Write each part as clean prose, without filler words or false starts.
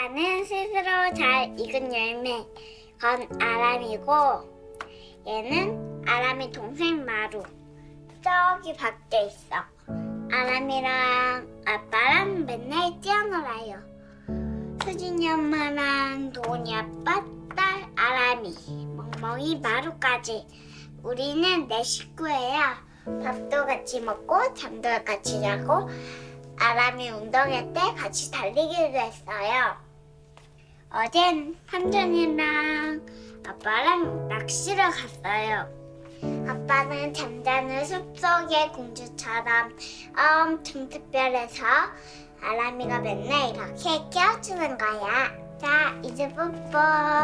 나는 스스로 잘 익은 열매. 건 아람이고 얘는 아람이 동생 마루. 저기 밖에 있어. 아람이랑 아빠랑 맨날 뛰어놀아요. 수진이 엄마랑 도훈이 아빠, 딸 아람이, 멍멍이 마루까지. 우리는 내 식구예요. 밥도 같이 먹고 잠도 같이 자고 아람이 운동회 때 같이 달리기도 했어요. 어젠 삼촌이랑 아빠랑 낚시를 갔어요. 아빠는 잠자는 숲속의 공주처럼 엄청 특별해서 아람이가 맨날 이렇게 깨워주는 거야. 자, 이제 뽀뽀.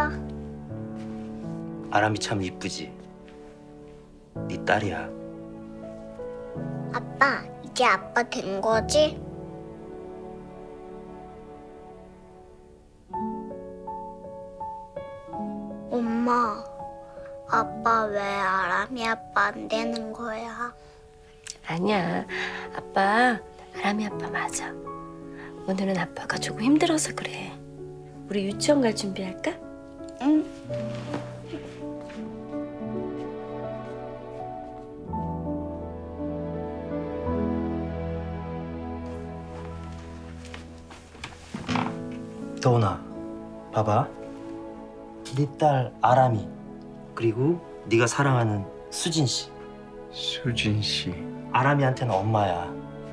아람이 참 이쁘지? 네 딸이야. 아빠, 이제 아빠 된 거지? 엄마, 아빠 왜 아람이 아빠 안 되는 거야? 아니야. 아빠, 아람이 아빠 맞아. 오늘은 아빠가 조금 힘들어서 그래. 우리 유치원 갈 준비할까? 응. 도훈아, 봐봐. 네 딸 아람이, 그리고 네가 사랑하는 수진 씨. 수진 씨, 아람이한테는 엄마야.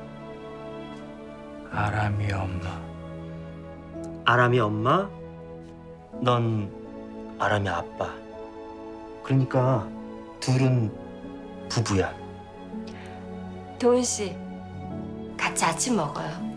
아람이 엄마. 아람이 엄마, 넌 아람이 아빠. 그러니까 둘은 부부야. 도훈 씨, 같이 아침 먹어요.